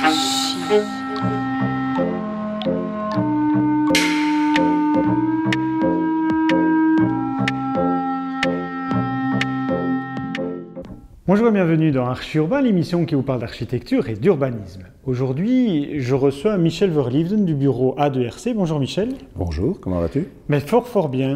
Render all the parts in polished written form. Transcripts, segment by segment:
Bonjour et bienvenue dans Archi Urbain, l'émission qui vous parle d'architecture et d'urbanisme. Aujourd'hui, je reçois Michel Verliefden du bureau A2RC. Bonjour Michel. Bonjour, comment vas-tu? Mais fort bien.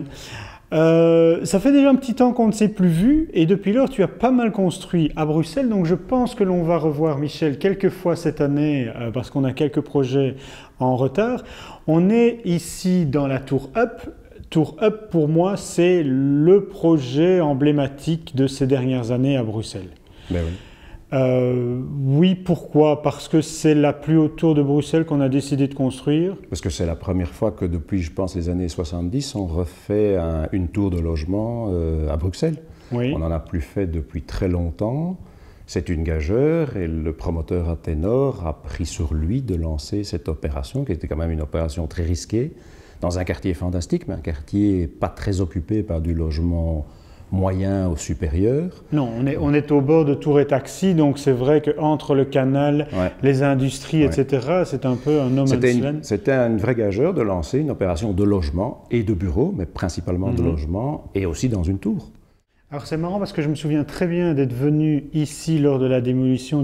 Ça fait déjà un petit temps qu'on ne s'est plus vu et depuis lors tu as pas mal construit à Bruxelles, donc je pense que l'on va revoir Michel quelques fois cette année parce qu'on a quelques projets en retard. On est ici dans la Tour Up. Tour Up, pour moi, c'est le projet emblématique de ces dernières années à Bruxelles. Ben oui. Oui, pourquoi? Parce que c'est la plus haute tour de Bruxelles qu'on a décidé de construire. Parce que c'est la première fois que depuis, je pense, les années 70, on refait une tour de logement à Bruxelles. Oui. On n'en a plus fait depuis très longtemps. C'est une gageure et le promoteur Athénor a pris sur lui de lancer cette opération, qui était quand même une opération très risquée, dans un quartier fantastique, mais un quartier pas très occupé par du logement moyen ou supérieur. Non, on est au bord de Tour et Taxi, donc c'est vrai qu'entre le canal, les industries, etc., c'est un peu un no man's land. C'était une vraie gageure de lancer une opération de logement et de bureaux, mais principalement de logement, et aussi dans une tour. Alors c'est marrant parce que je me souviens très bien d'être venu ici lors de la démolition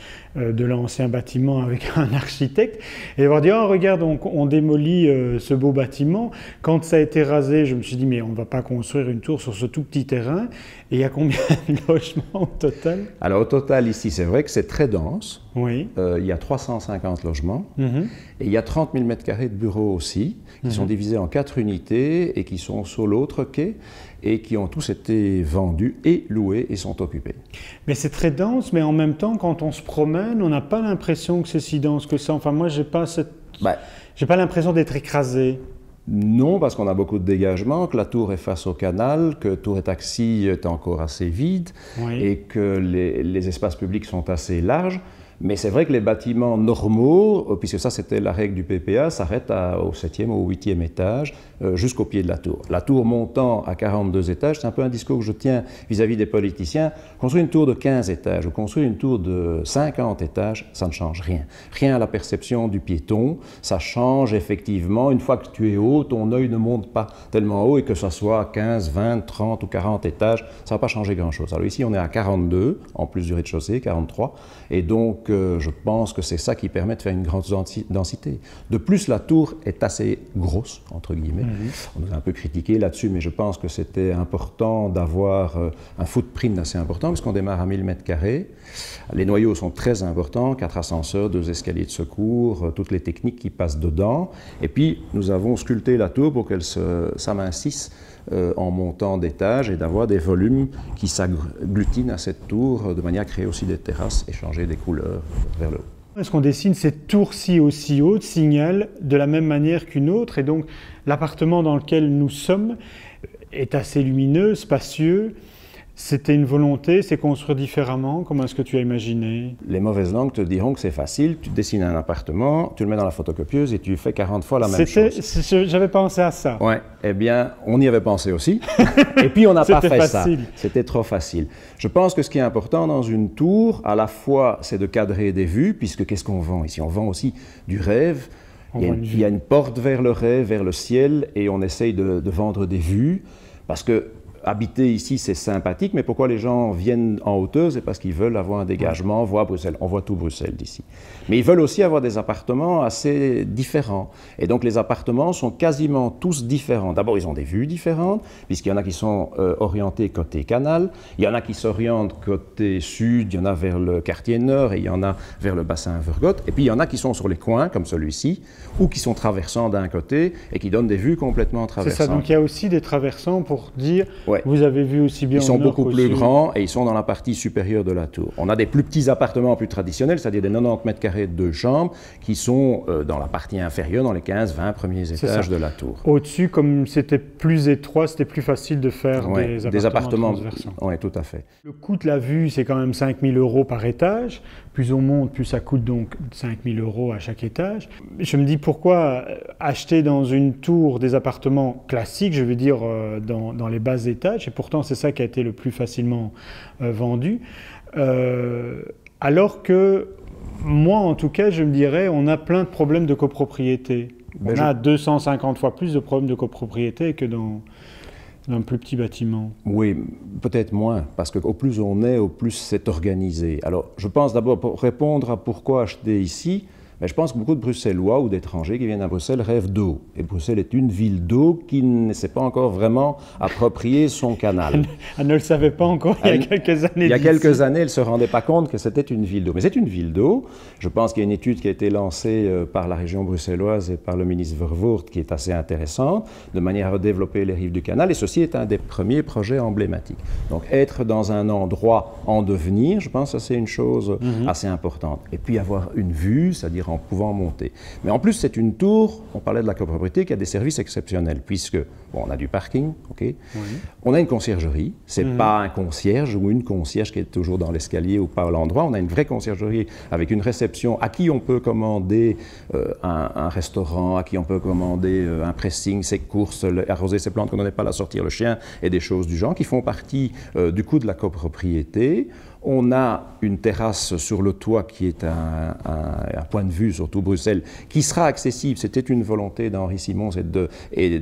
de l'ancien bâtiment avec un architecte et d'avoir dit « Oh regarde, on démolit ce beau bâtiment ». Quand ça a été rasé, je me suis dit « Mais on ne va pas construire une tour sur ce tout petit terrain ». Et il y a combien de logements au total? Alors au total ici, c'est vrai que c'est très dense. Oui. Il y a 350 logements et il y a 30 000 m² de bureaux aussi qui sont divisés en 4 unités et qui sont sur l'autre quai et qui ont tous été vendus et loués et sont occupés. Mais c'est très dense, mais en même temps, quand on se promène, on n'a pas l'impression que c'est si dense que ça. Enfin, moi, j'ai pas l'impression d'être écrasé. Non, parce qu'on a beaucoup de dégagement, que la tour est face au canal, que Tour et Taxi est encore assez vide et que les espaces publics sont assez larges. Mais c'est vrai que les bâtiments normaux, puisque ça c'était la règle du PPA, s'arrêtent au 7e ou au 8e étage jusqu'au pied de la tour. La tour montant à 42 étages, c'est un peu un discours que je tiens vis-à-vis des politiciens. Construire une tour de 15 étages ou construire une tour de 50 étages, ça ne change rien. Rien à la perception du piéton, ça change effectivement. Une fois que tu es haut, ton œil ne monte pas tellement haut et que ce soit 15, 20, 30 ou 40 étages, ça ne va pas changer grand-chose. Alors ici on est à 42, en plus du rez-de-chaussée, 43, et donc je pense que c'est ça qui permet de faire une grande densité. De plus, la tour est assez grosse, entre guillemets. On nous a un peu critiqué là-dessus, mais je pense que c'était important d'avoir un footprint assez important, parce qu'on démarre à 1000 m². Les noyaux sont très importants, 4 ascenseurs, 2 escaliers de secours, toutes les techniques qui passent dedans. Et puis, nous avons sculpté la tour pour qu'elle s'amincisse en montant d'étages et d'avoir des volumes qui s'agglutinent à cette tour de manière à créer aussi des terrasses et changer des couleurs vers le haut. Est-ce qu'on dessine cette tour-ci aussi haute signale de la même manière qu'une autre et donc l'appartement dans lequel nous sommes est assez lumineux, spacieux. C'était une volonté, c'est construire différemment. Comment est-ce que tu as imaginé? Les mauvaises langues te diront que c'est facile. Tu dessines un appartement, tu le mets dans la photocopieuse et tu fais 40 fois la même chose. J'avais pensé à ça. Oui, eh bien, on y avait pensé aussi. Et puis, on n'a pas fait ça. C'était trop facile. Je pense que ce qui est important dans une tour, à la fois, c'est de cadrer des vues, puisque qu'est-ce qu'on vend ici? On vend aussi du rêve. Il y a une porte vers le rêve, vers le ciel, et on essaye de vendre des vues, parce que habiter ici, c'est sympathique, mais pourquoi les gens viennent en hauteur? C'est parce qu'ils veulent avoir un dégagement, voir Bruxelles. On voit tout Bruxelles d'ici. Mais ils veulent aussi avoir des appartements assez différents. Et donc les appartements sont quasiment tous différents. D'abord, ils ont des vues différentes, puisqu'il y en a qui sont orientés côté canal, il y en a qui s'orientent côté sud, il y en a vers le quartier nord, et il y en a vers le bassin Vergote. Et puis il y en a qui sont sur les coins, comme celui-ci, ou qui sont traversants d'un côté, et qui donnent des vues complètement traversantes. C'est ça, donc il y a aussi des traversants pour dire... Vous avez vu aussi bien. Ils sont beaucoup plus grands et ils sont dans la partie supérieure de la tour. On a des plus petits appartements plus traditionnels, c'est-à-dire des 90 m² de 2 chambres, qui sont dans la partie inférieure, dans les 15-20 premiers étages de la tour. Au-dessus, comme c'était plus étroit, c'était plus facile de faire des appartements transversants. Oui, tout à fait. Le coût de la vue, c'est quand même 5 000 € par étage. Plus on monte, plus ça coûte donc 5 000 € à chaque étage. Je me dis pourquoi acheter dans une tour des appartements classiques, je veux dire dans les bas étages, et pourtant c'est ça qui a été le plus facilement vendu, alors que moi, en tout cas, je me dirais, on a plein de problèmes de copropriété. On a 250 fois plus de problèmes de copropriété que dans un plus petit bâtiment. Oui, peut-être moins, parce qu'au plus on est, au plus c'est organisé. Alors, je pense d'abord, pour répondre à pourquoi acheter ici, mais je pense que beaucoup de Bruxellois ou d'étrangers qui viennent à Bruxelles rêvent d'eau. Et Bruxelles est une ville d'eau qui ne s'est pas encore vraiment approprié son canal. Elle ne le savait pas encore il y a quelques années. Il y a quelques années, elle ne se rendait pas compte que c'était une ville d'eau. Mais c'est une ville d'eau. Je pense qu'il y a une étude qui a été lancée par la région bruxelloise et par le ministre Vervoort qui est assez intéressante, de manière à redévelopper les rives du canal. Et ceci est un des premiers projets emblématiques. Donc être dans un endroit en devenir, je pense que c'est une chose assez importante. Et puis avoir une vue, c'est-à-dire en pouvant monter. Mais en plus, c'est une tour, on parlait de la copropriété, qui a des services exceptionnels, puisque, bon, on a du parking, ok, on a une conciergerie, c'est pas un concierge ou une concierge qui est toujours dans l'escalier ou pas à l'endroit, on a une vraie conciergerie avec une réception à qui on peut commander un restaurant, à qui on peut commander un pressing, ses courses, arroser ses plantes qu'on n'en est pas à sortir le chien, et des choses du genre qui font partie du coût de la copropriété. On a une terrasse sur le toit qui est un point de vue sur tout Bruxelles, qui sera accessible. C'était une volonté d'Henri Simons des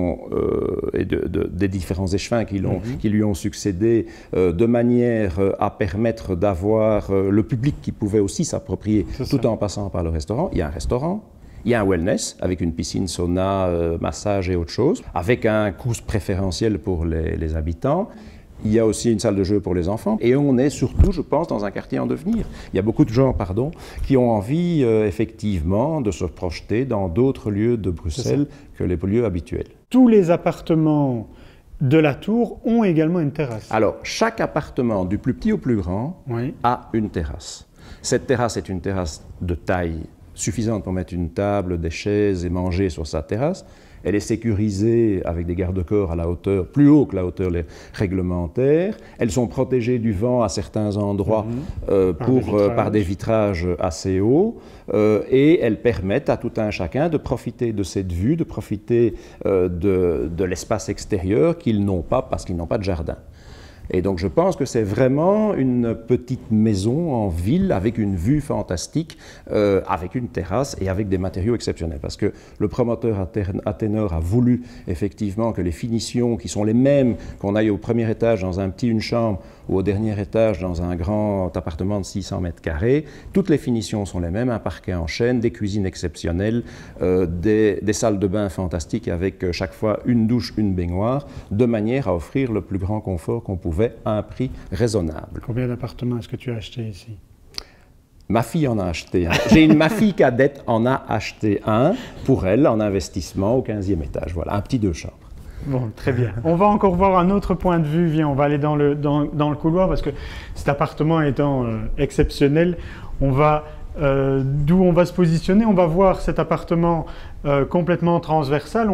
différents échevins qui lui ont succédé, de manière à permettre d'avoir le public qui pouvait aussi s'approprier tout en passant par le restaurant. Il y a un restaurant. Il y a un wellness avec une piscine, sauna, massage et autre chose, avec un coût préférentiel pour les habitants. Il y a aussi une salle de jeu pour les enfants. Et on est surtout, je pense, dans un quartier en devenir. Il y a beaucoup de gens, qui ont envie, effectivement, de se projeter dans d'autres lieux de Bruxelles que les lieux habituels. Tous les appartements de la tour ont également une terrasse. Alors, chaque appartement, du plus petit au plus grand, a une terrasse. Cette terrasse est une terrasse de taille suffisante pour mettre une table, des chaises et manger sur sa terrasse. Elle est sécurisée avec des garde-corps à la hauteur, plus haut que la hauteur réglementaire. Elles sont protégées du vent à certains endroits par des vitrages assez hauts. Et elles permettent à tout un chacun de profiter de cette vue, de profiter de l'espace extérieur qu'ils n'ont pas parce qu'ils n'ont pas de jardin. Et donc je pense que c'est vraiment une petite maison en ville avec une vue fantastique, avec une terrasse et avec des matériaux exceptionnels. Parce que le promoteur Athénor a voulu effectivement que les finitions qui sont les mêmes qu'on aille au premier étage dans une chambre ou au dernier étage dans un grand appartement de 600 mètres carrés, toutes les finitions sont les mêmes, un parquet en chêne, des cuisines exceptionnelles, des salles de bain fantastiques avec chaque fois une douche, une baignoire, de manière à offrir le plus grand confort qu'on pouvait à un prix raisonnable. Combien d'appartements est-ce que tu as acheté ici? Ma fille en a acheté un. Ma fille cadette en a acheté un pour elle en investissement au 15e étage. Voilà, un petit 2 chambres. Bon, très bien. On va encore voir un autre point de vue. Viens, on va aller dans le couloir parce que cet appartement étant exceptionnel, on va d'où on va se positionner. On va voir cet appartement complètement transversal.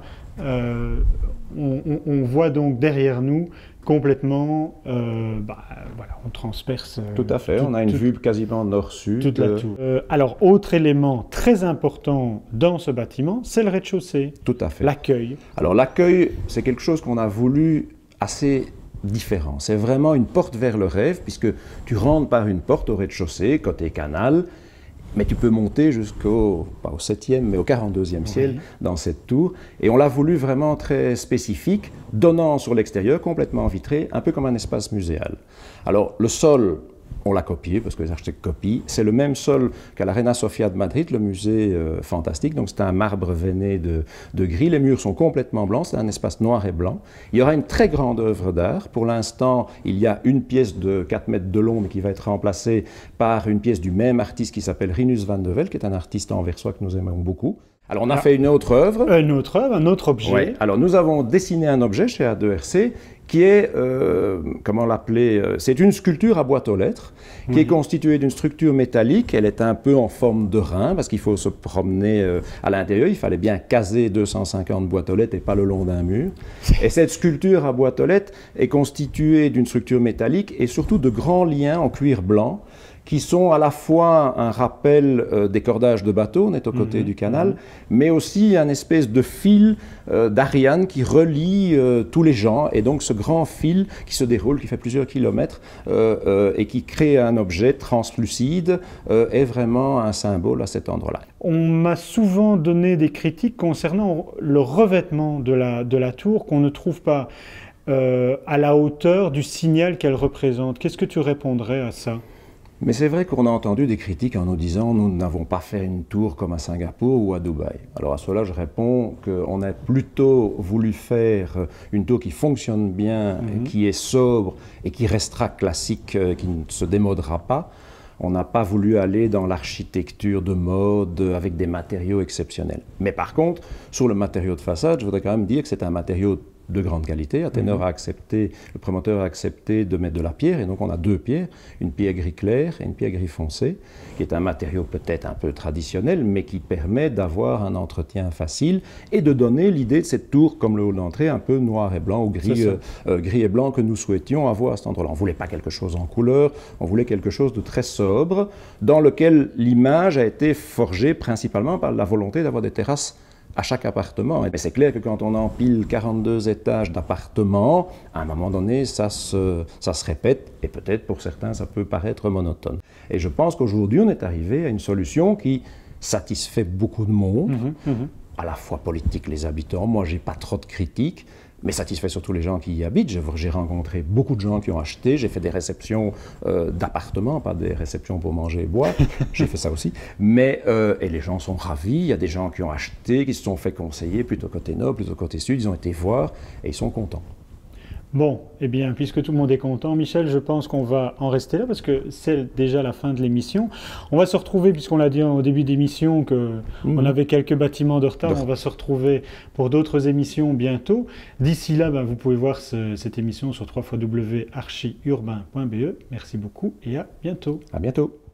On voit donc derrière nous complètement, voilà, on transperce. Tout à fait, on a une vue quasiment nord-sud. Toute la tour. Alors, autre élément très important dans ce bâtiment, c'est le rez-de-chaussée. Tout à fait. L'accueil. Alors, l'accueil, c'est quelque chose qu'on a voulu assez différent. C'est vraiment une porte vers le rêve, puisque tu rentres par une porte au rez-de-chaussée, côté canal, mais tu peux monter jusqu'au, pas au 7e, mais au 42e ciel dans cette tour. Et on l'a voulu vraiment très spécifique, donnant sur l'extérieur, complètement vitré, un peu comme un espace muséal. Alors, le sol, on l'a copié, parce que les architectes copient. C'est le même sol qu'à la Reina Sofia de Madrid, le musée fantastique. Donc, c'est un marbre veiné de gris. Les murs sont complètement blancs, c'est un espace noir et blanc. Il y aura une très grande œuvre d'art. Pour l'instant, il y a une pièce de 4 mètres de long, mais qui va être remplacée par une pièce du même artiste qui s'appelle Rinus van de Vel, qui est un artiste anversois que nous aimons beaucoup. Alors, on a fait une autre œuvre. Une autre œuvre, un autre objet. Oui. Alors, nous avons dessiné un objet chez A2RC qui est, comment l'appeler, c'est une sculpture à boîte aux lettres, qui est constituée d'une structure métallique. Elle est un peu en forme de rein, parce qu'il faut se promener à l'intérieur. Il fallait bien caser 250 boîtes aux lettres et pas le long d'un mur. Et cette sculpture à boîte aux lettres est constituée d'une structure métallique et surtout de grands liens en cuir blanc, qui sont à la fois un rappel des cordages de bateau, on est aux côtés du canal, mais aussi un espèce de fil d'Ariane qui relie tous les gens, et donc ce grand fil qui se déroule, qui fait plusieurs kilomètres, et qui crée un objet translucide, est vraiment un symbole à cet endroit-là. On m'a souvent donné des critiques concernant le revêtement de la tour, qu'on ne trouve pas à la hauteur du signal qu'elle représente. Qu'est-ce que tu répondrais à ça ? Mais c'est vrai qu'on a entendu des critiques en nous disant « nous n'avons pas fait une tour comme à Singapour ou à Dubaï ». Alors à cela, je réponds qu'on a plutôt voulu faire une tour qui fonctionne bien, qui est sobre et qui restera classique, qui ne se démodera pas. On n'a pas voulu aller dans l'architecture de mode avec des matériaux exceptionnels. Mais par contre, sur le matériau de façade, je voudrais quand même dire que c'est un matériau de grande qualité. Athénor a accepté, le promoteur a accepté de mettre de la pierre, et donc on a deux pierres, une pierre gris clair et une pierre gris foncé, qui est un matériau peut-être un peu traditionnel, mais qui permet d'avoir un entretien facile et de donner l'idée de cette tour, comme le hall d'entrée, un peu noir et blanc ou gris, gris et blanc que nous souhaitions avoir à cet endroit-là. On ne voulait pas quelque chose en couleur, on voulait quelque chose de très sobre, dans lequel l'image a été forgée principalement par la volonté d'avoir des terrasses à chaque appartement. Mais c'est clair que quand on empile 42 étages d'appartements, à un moment donné, ça se répète, et peut-être pour certains, ça peut paraître monotone. Et je pense qu'aujourd'hui, on est arrivé à une solution qui satisfait beaucoup de monde, à la fois politique, les habitants. Moi, j'ai pas trop de critiques, mais satisfait surtout les gens qui y habitent. J'ai rencontré beaucoup de gens qui ont acheté, j'ai fait des réceptions d'appartements, pas des réceptions pour manger et boire, j'ai fait ça aussi, mais et les gens sont ravis, il y a des gens qui ont acheté, qui se sont fait conseiller plutôt côté nord, plutôt côté sud, ils ont été voir et ils sont contents. Bon, eh bien, puisque tout le monde est content, Michel, je pense qu'on va en rester là parce que c'est déjà la fin de l'émission. On va se retrouver, puisqu'on l'a dit au début d'émission qu'on avait quelques bâtiments de retard, on va se retrouver pour d'autres émissions bientôt. D'ici là, vous pouvez voir cette émission sur www.archiurbain.be. Merci beaucoup et à bientôt. À bientôt.